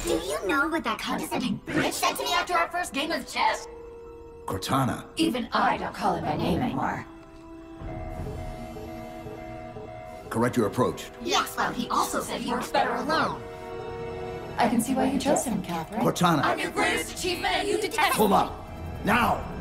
Do you know what that condescending bitch said to me after our first game of chess? Cortana. Even I don't call him by name anymore. Correct your approach. Yes, well, he also said he works better alone. I can see why you chose him, Catherine. Cortana. I'm your greatest achievement and you detest Pull up. Now!